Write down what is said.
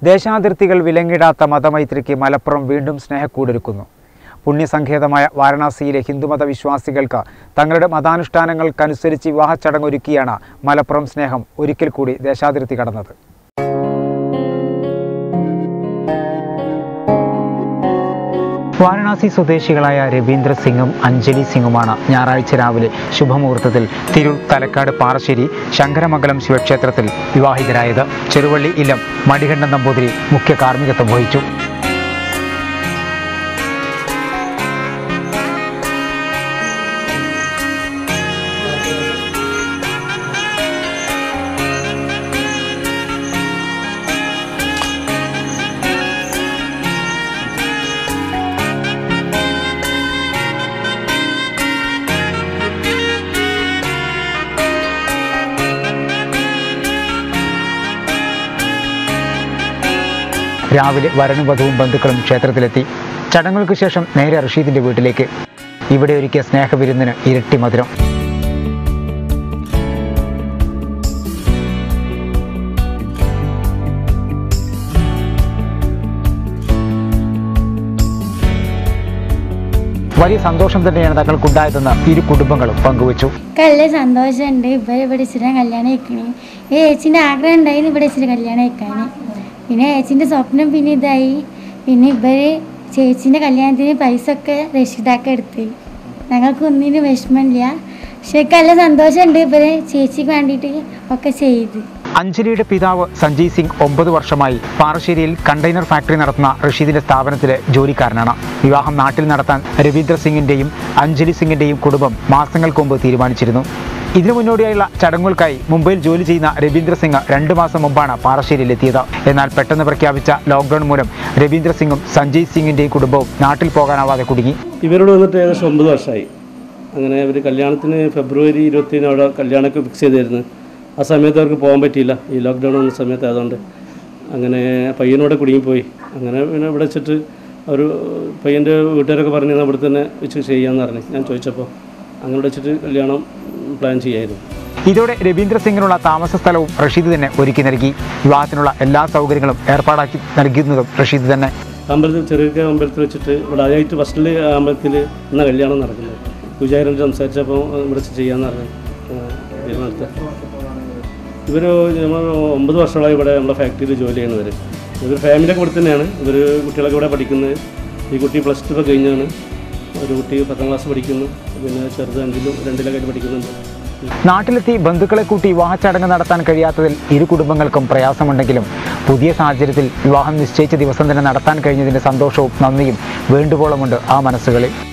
ദേശാതിർത്തികൾ വിലങ്ങിടാത്ത മതമൈത്രിക്ക് മലപ്പുറം വീണ്ടും സ്നേഹക്കൂടൊരുക്കുന്നു. പുണ്യസങ്കേതമായ വാരണാസിയിലെ ഹിന്ദുമത വിശ്വാസികൾക്ക് തങ്ങളുടെ മതാനുഷ്ഠാനങ്ങൾക്കനുസരിച്ച് വിവാഹ ചടങ്ങൊരുക്കിയാണ് മലപ്പുറം സ്നേഹം ഒരിക്കൽ കൂടി ദേശാതിർത്തി കടന്നത്. വാരണാസി സ്വദേശികളായ രവീന്ദ്ര സിംഗും അഞ്ജലി സിംഗുമാണ് ഞായറാഴ്ച രാവിലെ ശുഭമുഹൂർത്തത്തിൽ തിരൂർ തലക്കാട് പാറശ്ശേരി ശങ്കരമംഗലം ശിവക്ഷേത്രത്തിൽ വിവാഹിതരായത്. ചെറുവള്ളി ഇല്ലം മടികണ്ഠൻ നമ്പൂതിരി മുഖ്യ കാർമ്മികത്വം വഹിച്ചു. രാവിലെ വരനും വധുവും ബന്ധുക്കളും ക്ഷേത്രത്തിലെത്തി. ചടങ്ങുകൾക്ക് ശേഷം നേരെ റഷീദിന്റെ വീട്ടിലേക്ക്. ഇവിടെ ഒരുക്കിയ സ്നേഹവിരുന്നിന് ഇരട്ടി മധുരം. വലിയ സന്തോഷം തന്നെയാണ് തങ്ങൾക്കുണ്ടായതെന്ന് ഇരു കുടുംബങ്ങളും പങ്കുവച്ചു. നല്ല സന്തോഷമുണ്ട്. ഇവിടെ ഇച്ചിരി കല്യാണം കഴിക്കണേ. ഈ ചേച്ചിൻ്റെ ആഗ്രഹം ഉണ്ടായിരുന്നു ഇവിടെ ഇച്ചിരി കല്യാണം കഴിക്കാൻ. പിന്നെ ചേച്ചിൻ്റെ സ്വപ്നം പിന്നെ ഇതായി. പിന്നെ ചേച്ചീൻ്റെ കല്യാണത്തിന് പൈസ ഒക്കെ രക്ഷിതാക്ക എടുത്ത്. ഞങ്ങൾക്ക് ഒന്നിനും വിഷമമില്ല. പക്ഷേ നല്ല സന്തോഷമുണ്ട്. ചേച്ചിക്ക് വേണ്ടിയിട്ട് ഒക്കെ ചെയ്ത്. അഞ്ജലിയുടെ പിതാവ് സഞ്ജയ് സിംഗ് 9 വർഷമായി പാറശ്ശേരിയിൽ കണ്ടെയ്നർ ഫാക്ടറി നടത്തുന്ന റഷീദിന്റെ സ്ഥാപനത്തിലെ ജോലിക്കാരനാണ്. വിവാഹം നാട്ടിൽ നടത്താൻ രവീന്ദ്ര സിംഗിന്റെയും അഞ്ജലി സിംഗിന്റെയും കുടുംബം മാസങ്ങൾക്ക് മുമ്പ് തീരുമാനിച്ചിരുന്നു. ഇതിനു മുന്നോടിയായുള്ള ചടങ്ങുകൾക്കായി മുംബൈയിൽ ജോലി ചെയ്യുന്ന രവീന്ദ്ര സിംഗ് 2 മാസം മുമ്പാണ് പാറശ്ശേരിയിലെത്തിയത്. എന്നാൽ പെട്ടെന്ന് പ്രഖ്യാപിച്ച ലോക്ക്ഡൌൺ മൂലം രവീന്ദ്ര സിംഗും സഞ്ജയ് സിംഗിന്റെയും കുടുംബവും നാട്ടിൽ പോകാനാവാതെ കുടുങ്ങി. ഇവരോട് വന്നിട്ട് ഏകദേശം 9 വർഷമായി. അങ്ങനെ അവർ കല്യാണത്തിന് ഫെബ്രുവരി 20 അവിടെ കല്യാണമൊക്കെ ഫിക്സ് ചെയ്തിരുന്നു. ആ സമയത്ത് അവർക്ക് പോകാൻ പറ്റിയില്ല, ഈ ലോക്ക്ഡൗൺ വന്ന സമയത്ത്. അതുകൊണ്ട് അങ്ങനെ പയ്യനോടെ കുടുങ്ങിപ്പോയി. അങ്ങനെ പിന്നെ ഇവിടെ വെച്ചിട്ട് അവർ പയ്യൻ്റെ വീട്ടുകാരൊക്കെ പറഞ്ഞു ഇവിടെ തന്നെ വെച്ച് ചെയ്യാമെന്ന് പറഞ്ഞു. ഞാൻ ചോദിച്ചപ്പോൾ അങ്ങനെ വെച്ചിട്ട് കല്യാണം പ്ലാൻ ചെയ്യായിരുന്നു. ഇതോടെ രവീന്ദ്ര സിംഗിനുള്ള താമസ സ്ഥലവും റഷീദ് തന്നെ ഒരുക്കി നൽകി. വിവാഹത്തിനുള്ള എല്ലാ സൗകര്യങ്ങളും ഏർപ്പാടാക്കി നൽകുന്നതും റഷീദ് തന്നെ. അമ്പലത്തിൽ ചെറിയ അമ്പലത്തിൽ വെച്ചിട്ട് ഇവിടെ ആദ്യമായിട്ട് ഫസ്റ്റിൽ അമ്പലത്തിൽ എന്ന കല്യാണം നടക്കുന്നത്. പൂജാരിയോട് സംസാരിച്ചപ്പോൾ ഇവിടെ ചെയ്യാമെന്ന് പറഞ്ഞു തീരുമാനത്തെ. ഇവർ നമ്മൾ 9 വർഷമായി ഇവിടെ നമ്മുടെ ഫാക്ടറിയിൽ ജോലി ചെയ്യുന്നവർ. ഇവർ ഫാമിലിയൊക്കെ ഇവിടെ തന്നെയാണ്. ഇവർ കുട്ടികളൊക്കെ ഇവിടെ പഠിക്കുന്നത്. ഈ കുട്ടി +2 ഇപ്പോൾ കഴിഞ്ഞാണ്. ഒരു കുട്ടി 10ാം ക്ലാസ് പഠിക്കുന്നു. പിന്നെ ചെറുത് 5ലും 2ലൊക്കെ ആയിട്ട് പഠിക്കുന്നുണ്ട്. നാട്ടിലെത്തി ബന്ധുക്കളെ കൂട്ടി വിവാഹ ചടങ്ങ് നടത്താൻ കഴിയാത്തതിൽ ഇരു കുടുംബങ്ങൾക്കും പ്രയാസമുണ്ടെങ്കിലും പുതിയ സാഹചര്യത്തിൽ വിവാഹം നിശ്ചയിച്ച ദിവസം തന്നെ നടത്താൻ കഴിഞ്ഞതിൻ്റെ സന്തോഷവും നന്ദിയും വേണ്ടുവോളമുണ്ട് ആ മനസ്സുകളിൽ.